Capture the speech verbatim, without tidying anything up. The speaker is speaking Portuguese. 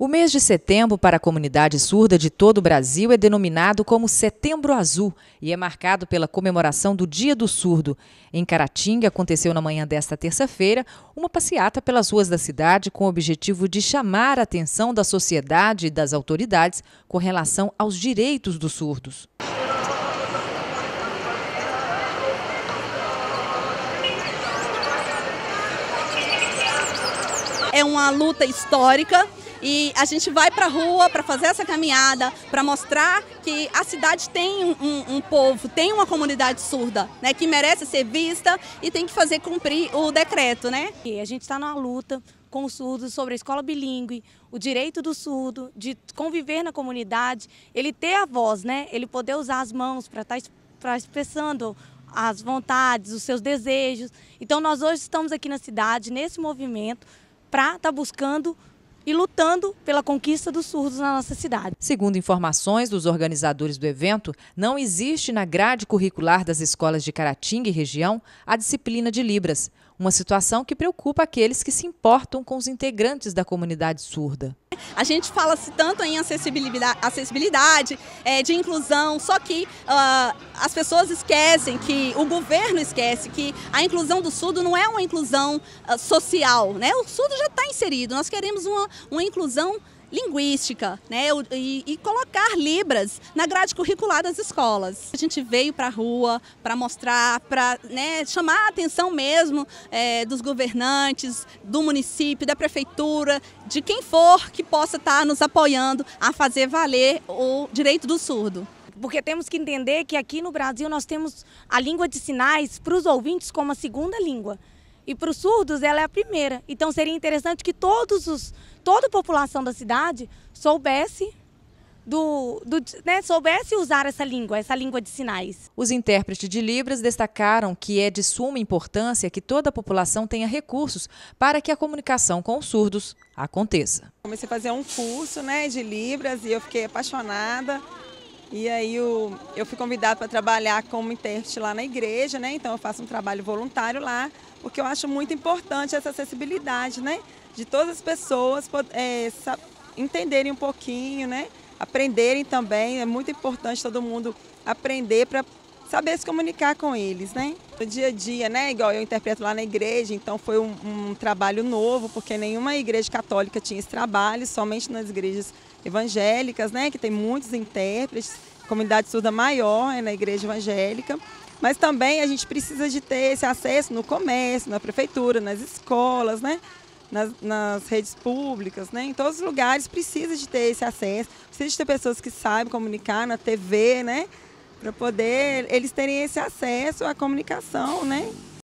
O mês de setembro para a comunidade surda de todo o Brasil é denominado como Setembro Azul e é marcado pela comemoração do Dia do Surdo. Em Caratinga, aconteceu na manhã desta terça-feira uma passeata pelas ruas da cidade com o objetivo de chamar a atenção da sociedade e das autoridades com relação aos direitos dos surdos. É uma luta histórica e a gente vai para a rua para fazer essa caminhada, para mostrar que a cidade tem um, um, um povo, tem uma comunidade surda, né, que merece ser vista e tem que fazer cumprir o decreto, né? E a gente está numa luta com os surdos sobre a escola bilíngue, o direito do surdo de conviver na comunidade, ele ter a voz, né, ele poder usar as mãos para estar tá expressando as vontades, os seus desejos. Então nós hoje estamos aqui na cidade, nesse movimento, para estar buscando e lutando pela conquista dos surdos na nossa cidade. Segundo informações dos organizadores do evento, não existe na grade curricular das escolas de Caratinga e região a disciplina de Libras, uma situação que preocupa aqueles que se importam com os integrantes da comunidade surda. A gente fala-se tanto em acessibilidade, acessibilidade é, de inclusão, só que uh, as pessoas esquecem, que o governo esquece que a inclusão do surdo não é uma inclusão uh, social, né? O surdo já está inserido, nós queremos uma, uma inclusão linguística, né? E, e colocar Libras na grade curricular das escolas. A gente veio para a rua para mostrar, para, né, chamar a atenção mesmo é, dos governantes, do município, da prefeitura, de quem for que possa estar nos apoiando a fazer valer o direito do surdo. Porque temos que entender que aqui no Brasil nós temos a língua de sinais para os ouvintes como a segunda língua. E para os surdos ela é a primeira. Então seria interessante que todos os, toda a população da cidade soubesse, do, do, né, soubesse usar essa língua, essa língua de sinais. Os intérpretes de Libras destacaram que é de suma importância que toda a população tenha recursos para que a comunicação com os surdos aconteça. Comecei a fazer um curso, né, de Libras e eu fiquei apaixonada. E aí eu, eu fui convidada para trabalhar como intérprete lá na igreja, né? Então eu faço um trabalho voluntário lá, porque eu acho muito importante essa acessibilidade, né? De todas as pessoas é, entenderem um pouquinho, né? Aprenderem também, é muito importante todo mundo aprender para saber se comunicar com eles, né? No dia a dia, né? Igual eu interpreto lá na igreja, então foi um, um trabalho novo, porque nenhuma igreja católica tinha esse trabalho, somente nas igrejas evangélicas, né? Que tem muitos intérpretes, comunidade surda maior é na igreja evangélica, mas também a gente precisa de ter esse acesso no comércio, na prefeitura, nas escolas, né? Nas, nas redes públicas, né? Em todos os lugares precisa de ter esse acesso, precisa de ter pessoas que saibam comunicar na T V, né? Para poder eles terem esse acesso à comunicação, né?